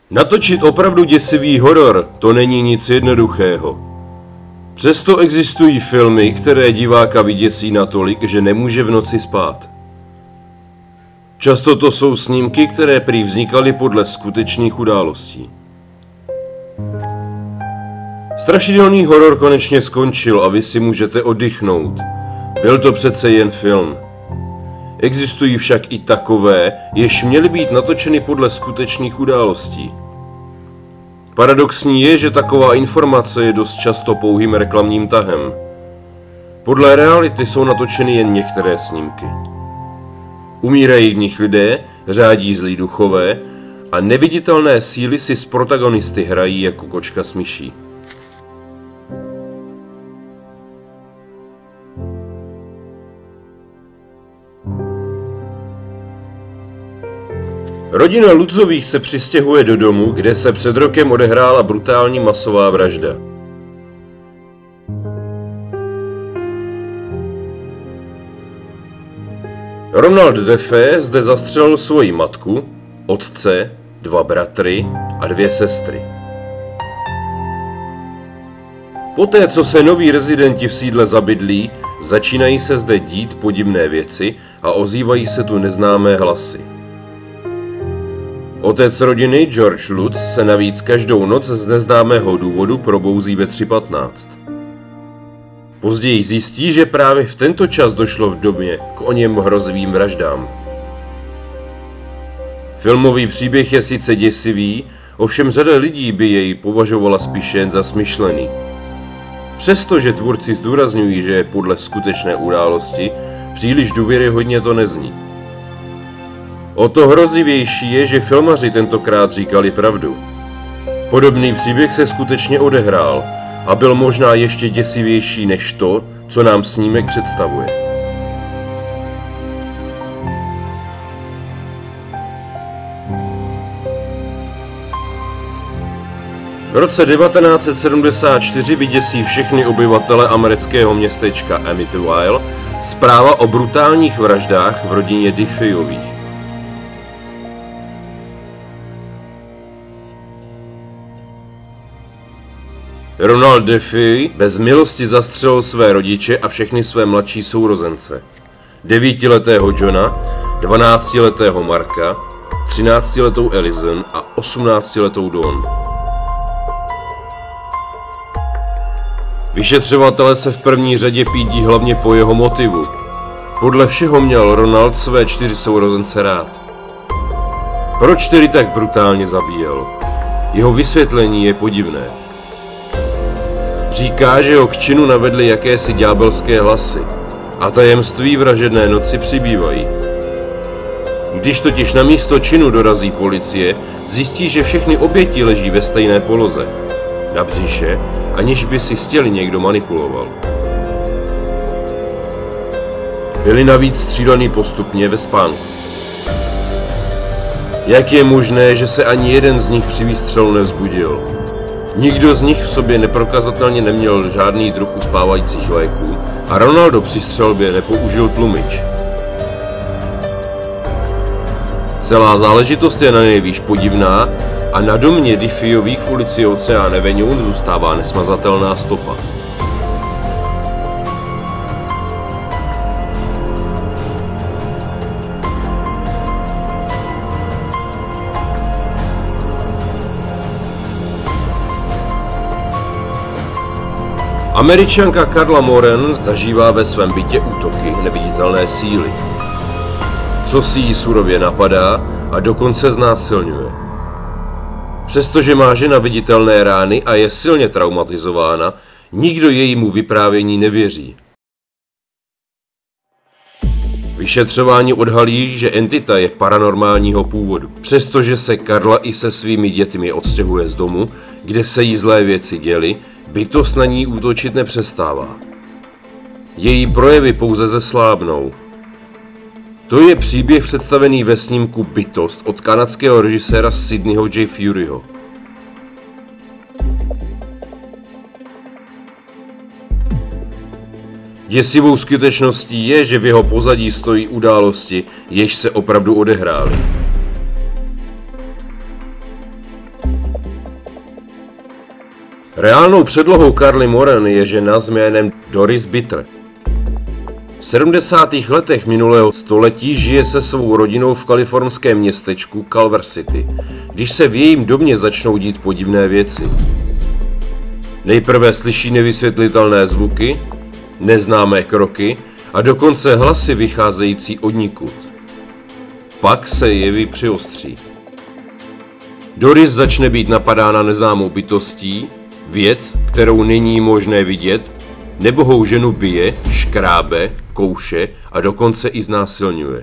Natočit opravdu děsivý horor, to není nic jednoduchého. Přesto existují filmy, které diváka vyděsí natolik, že nemůže v noci spát. Často to jsou snímky, které prý vznikaly podle skutečných událostí. Strašidelný horor konečně skončil a vy si můžete oddychnout. Byl to přece jen film. Existují však i takové, jež měly být natočeny podle skutečných událostí. Paradoxní je, že taková informace je dost často pouhým reklamním tahem. Podle reality jsou natočeny jen některé snímky. Umírají v nich lidé, řádí zlí duchové a neviditelné síly si s protagonisty hrají jako kočka s myší. Rodina Lutzových se přistěhuje do domu, kde se před rokem odehrála brutální masová vražda. Ronald Defé zde zastřelil svoji matku, otce, 2 bratry a 2 sestry. Poté, co se noví rezidenti v sídle zabydlí, začínají se zde dít podivné věci a ozývají se tu neznámé hlasy. Otec rodiny George Lutz se navíc každou noc z neznámého důvodu probouzí ve 3:15. Později zjistí, že právě v tento čas došlo v domě k oněm hrozivým vraždám. Filmový příběh je sice děsivý, ovšem řada lidí by jej považovala spíše jen za smyšlený. Přestože tvůrci zdůrazňují, že je podle skutečné události, příliš důvěryhodně to nezní. O to hrozivější je, že filmaři tentokrát říkali pravdu. Podobný příběh se skutečně odehrál a byl možná ještě děsivější než to, co nám snímek představuje. V roce 1974 vyděsí všechny obyvatele amerického městečka Amityville zpráva o brutálních vraždách v rodině Diffeyových. Ronald Diffey bez milosti zastřelil své rodiče a všechny své mladší sourozence. 9letého Johna, 12letého Marka, 13letou Alison a 18letou Dawn. Vyšetřovatele se v první řadě pídí hlavně po jeho motivu. Podle všeho měl Ronald své 4 sourozence rád. Proč tedy tak brutálně zabíjel? Jeho vysvětlení je podivné. Říká, že ho k činu navedly jakési ďábelské hlasy a tajemství vražedné noci přibývají. Když totiž na místo činu dorazí policie, zjistí, že všechny oběti leží ve stejné poloze, na břiše, aniž by si s těly někdo manipuloval. Byli navíc střídaný postupně ve spánku. Jak je možné, že se ani jeden z nich při výstřelu nevzbudil? Nikdo z nich v sobě neprokazatelně neměl žádný druh uspávajících léků a Ronaldo při střelbě nepoužil tlumič. Celá záležitost je na nejvýš podivná a na domě Diffeyových v ulici Ocean Avenue zůstává nesmazatelná stopa. Američanka Carla Moran zažívá ve svém bytě útoky neviditelné síly. Co si jí surově napadá a dokonce znásilňuje. Přestože má žena viditelné rány a je silně traumatizována, nikdo jejímu vyprávění nevěří. Vyšetřování odhalí, že entita je paranormálního původu. Přestože se Carla i se svými dětmi odstěhuje z domu, kde se jí zlé věci děly, bytost na ní útočit nepřestává. Její projevy pouze zeslábnou. To je příběh představený ve snímku Bytost od kanadského režiséra Sidneyho J. Furyho. Děsivou skutečností je, že v jeho pozadí stojí události, jež se opravdu odehrály. Reálnou předlohou Carly Moran je žena s jménem Doris Bitter. V 70. letech minulého století žije se svou rodinou v kalifornském městečku Culver City, když se v jejím domě začnou dít podivné věci. Nejprve slyší nevysvětlitelné zvuky, neznámé kroky a dokonce hlasy vycházející odnikud. Pak se jevy přiostří. Doris začne být napadána neznámou bytostí, věc, kterou není možné vidět, nebohou ženu bije, škrábe, kouše a dokonce i znásilňuje.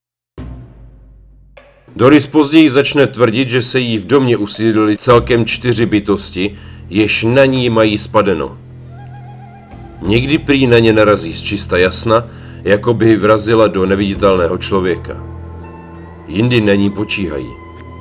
Doris později začne tvrdit, že se jí v domě usídlily celkem 4 bytosti, jež na ní mají spadeno. Někdy prý na ně narazí z čista jasna, jako by vrazila do neviditelného člověka. Jindy na ní počíhají.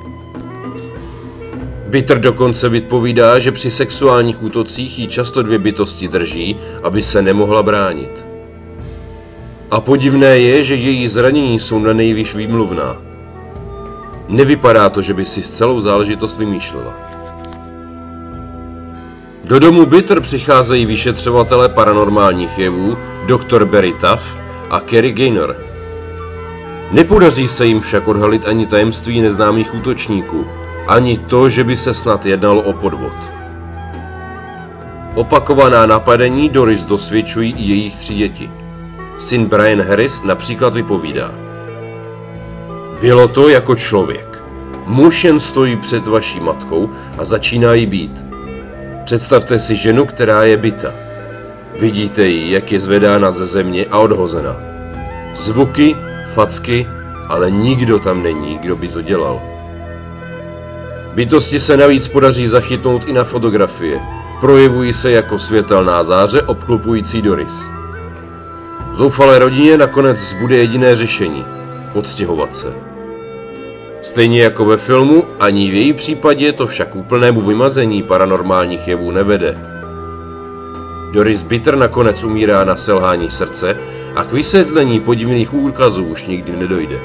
Bitter dokonce vypovídá, že při sexuálních útocích jí často 2 bytosti drží, aby se nemohla bránit. A podivné je, že její zranění jsou na nejvýš výmluvná. Nevypadá to, že by si celou záležitost vymýšlela. Do domu Bitter přicházejí vyšetřovatelé paranormálních jevů Dr. Barry Tuff a Kerry Gaynor. Nepodaří se jim však odhalit ani tajemství neznámých útočníků, ani to, že by se snad jednalo o podvod. Opakovaná napadení Doris dosvědčují i jejich 3 děti. Syn Brian Harris například vypovídá: bylo to jako člověk. Muž jen stojí před vaší matkou a začíná jí bít. Představte si ženu, která je bita. Vidíte ji, jak je zvedána ze země a odhozena. Zvuky, facky, ale nikdo tam není, kdo by to dělal. Bytosti se navíc podaří zachytnout i na fotografie. Projevují se jako světelná záře obklopující Doris. Zoufalé rodině nakonec zbude jediné řešení – odstěhovat se. Stejně jako ve filmu, ani v její případě to však úplnému vymazení paranormálních jevů nevede. Doris Bitter nakonec umírá na selhání srdce a k vysvětlení podivných úkazů už nikdy nedojde.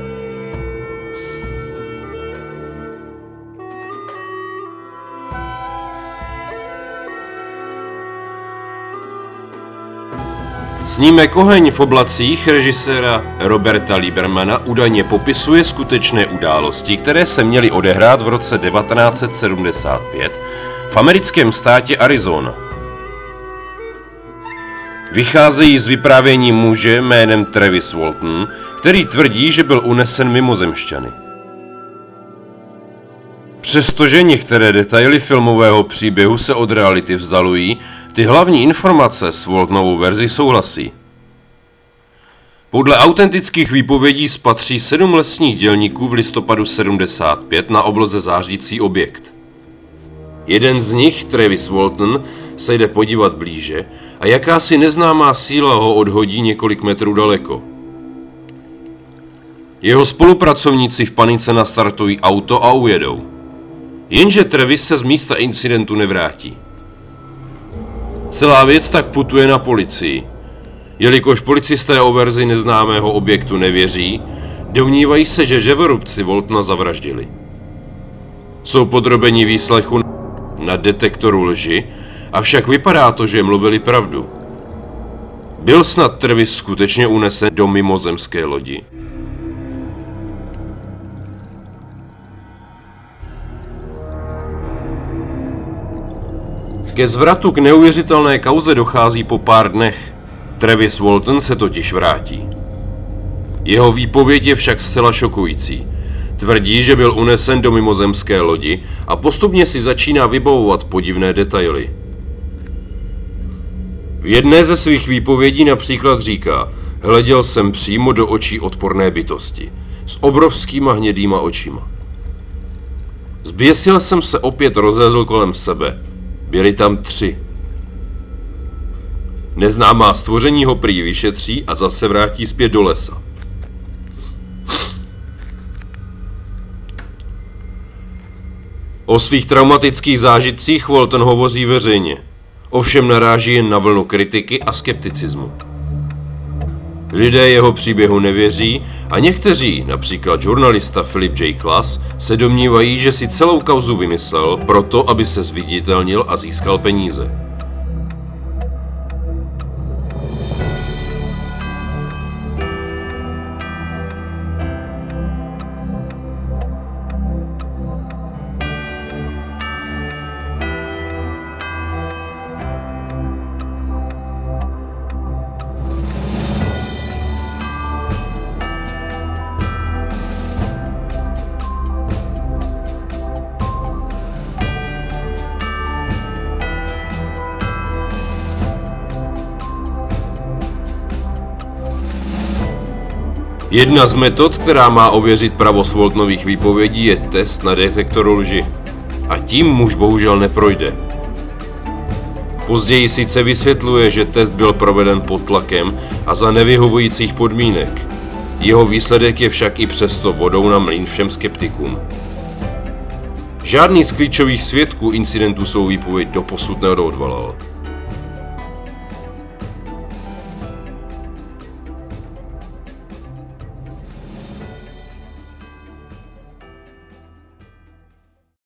Snímek Oheň v oblacích režiséra Roberta Liebermana údajně popisuje skutečné události, které se měly odehrát v roce 1975 v americkém státě Arizona. Vycházejí z vyprávění muže jménem Travis Walton, který tvrdí, že byl unesen mimozemšťany. Přestože některé detaily filmového příběhu se od reality vzdalují, ty hlavní informace s Waltonovou verzí souhlasí. Podle autentických výpovědí spatří 7 lesních dělníků v listopadu 75 na obloze zářící objekt. Jeden z nich, Travis Walton, se jde podívat blíže a jakási neznámá síla ho odhodí několik metrů daleko. Jeho spolupracovníci v panice nastartují auto a ujedou. Jenže Travis se z místa incidentu nevrátí. Celá věc tak putuje na policii. Jelikož policisté o verzi neznámého objektu nevěří, domnívají se, že ževorubci Waltona zavraždili. Jsou podrobeni výslechu na detektoru lži, avšak vypadá to, že mluvili pravdu. Byl snad Travis skutečně unesen do mimozemské lodi? Ke zvratu k neuvěřitelné kauze dochází po pár dnech. Travis Walton se totiž vrátí. Jeho výpověď je však zcela šokující. Tvrdí, že byl unesen do mimozemské lodi a postupně si začíná vybavovat podivné detaily. V jedné ze svých výpovědí například říká: hleděl jsem přímo do očí odporné bytosti s obrovskýma hnědýma očima. Zběsil jsem se opět rozhlédl kolem sebe. Byli tam 3. Neznámá stvoření ho prý vyšetří a zase vrátí zpět do lesa. O svých traumatických zážitcích Walton hovoří veřejně, ovšem naráží jen na vlnu kritiky a skepticismu. Lidé jeho příběhu nevěří a někteří, například žurnalista Philip J. Klass, se domnívají, že si celou kauzu vymyslel proto, aby se zviditelnil a získal peníze. Jedna z metod, která má ověřit pravost Waltonových výpovědí, je test na detektor lži. A tím muž bohužel neprojde. Později sice vysvětluje, že test byl proveden pod tlakem a za nevyhovujících podmínek. Jeho výsledek je však i přesto vodou na mlýn všem skeptikům. Žádný z klíčových svědků incidentu svou výpověď doposud neodvolal.